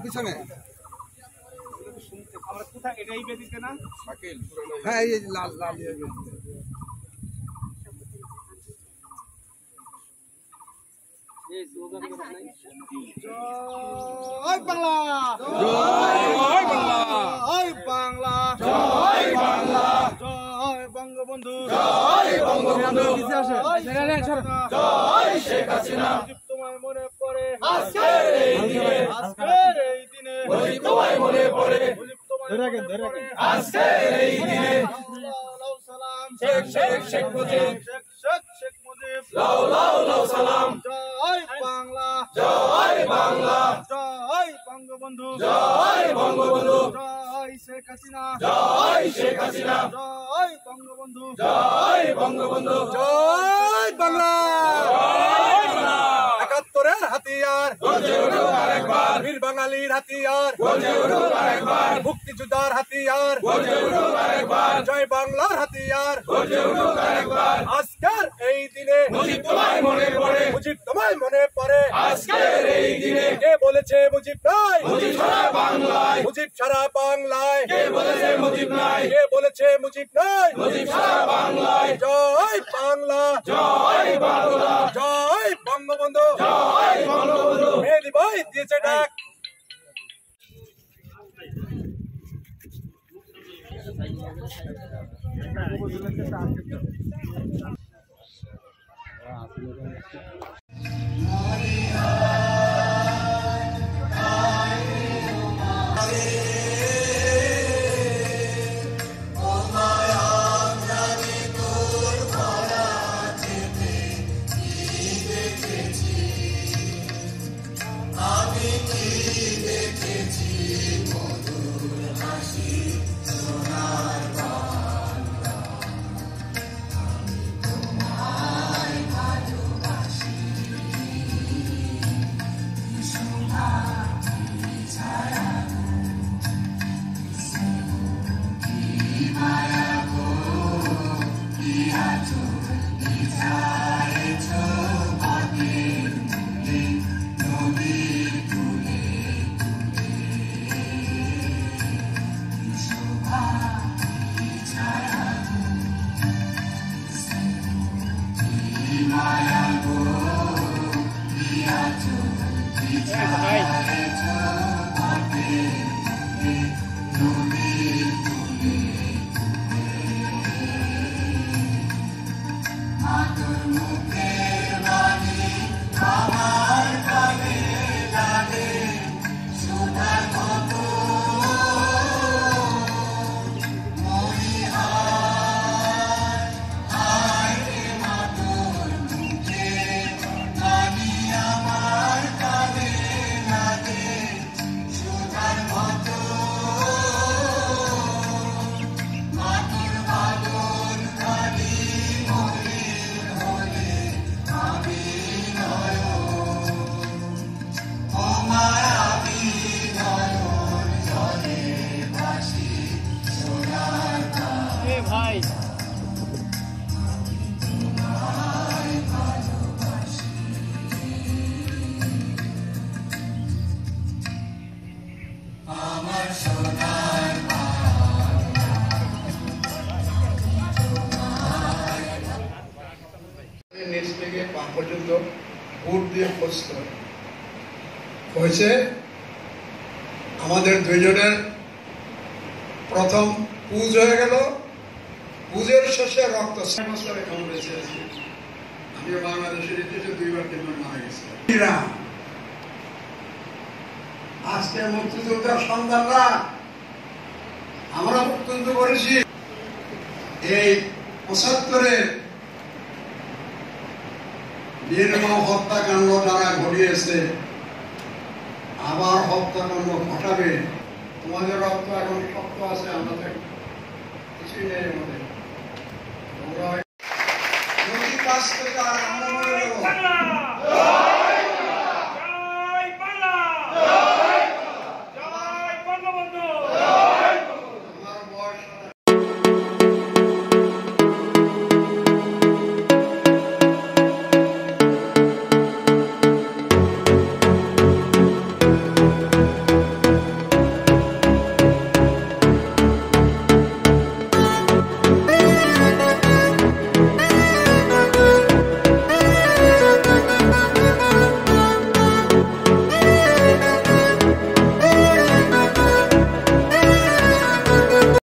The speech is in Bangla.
পিছনে। আমরা কোথায় এটা এই বেদিতে না? হ্যাঁ এই লাল লাল জয় বাংলা, জয় বাংলা, জয় বাংলা, জয় বাংলা, জয় বঙ্গবন্ধু, জয় বঙ্গবন্ধু, জয় শেখ হাসিনা। তোমায় মনে পড়ে আজকের এই দিনে, আজকের এই দিনে তোমায় মনে পড়ে আজকের এই দিনে। সালাম শেখ শেখ শেখ মুজিব, শেখ মুজিব, লাও লাও লাও সালাম। জয় বাংলা, জয় বাংলা, জয় বঙ্গবন্ধু, জয় বঙ্গবন্ধু, জয় শেখ হাসিনা, জয় শেখ হাসিনা, জয় বঙ্গবন্ধু, জয় বঙ্গবন্ধু, জয় বাংলা। জয় বাংলা। ৭১-এর হাতিয়ার গর্জে উঠুক আরেকবার, বীর বাঙালির হাতিয়ার গর্জে উঠুক আরেকবার, মুক্তিযোদ্ধার হাতিয়ার গর্জে উঠুক আরেকবার, জয় বাংলার হাতিয়ার গর্জে উঠুক আরেকবার। আজকের এই দিনে মুজিব তোমায় মনে পড়ে মুজিব তোমায় মনে পড়ে আজকের এই দিনে। কে বলেছে মুজিব নাই? মুজিব সারা বাংলায়, মুজিব সারা বাংলায়। কে বলেছে মুজিব নাই? কে বলেছে মুজিব নাই? মুজিব সারা বাংলায়। জয় বাংলা, জয় বাংলা, জয় বঙ্গবন্ধু, জয় বঙ্গবন্ধু। মেহেদী ভাই দিয়েছে ডাক। ভাই নিচ থেকে পা পর্যন্ত ভোট দিয়ে পৌঁছতে হয়েছে। আমাদের দুইজনের প্রথম পুজ হয়ে গেল, পুজের শেষে রক্ত। এখন বেঁচে আছি, আমিও বাংলাদেশের ইতিহাসে 2বার-3বার মারা গেছি। আজকে মুক্তিযোদ্ধার সন্তানরা আমরা মুক্তিযুদ্ধ করেছি। এই 75-এর নির্মম হত্যাকাণ্ড যারা ঘটিয়েছে, আবার হত্যাকাণ্ড ঘটাবে। তোমাদের রক্ত এখন শক্ত আছে, আমাদের কিছুই নেই। আমাদের তোমরা কাজ থেকে আর আমরা মনে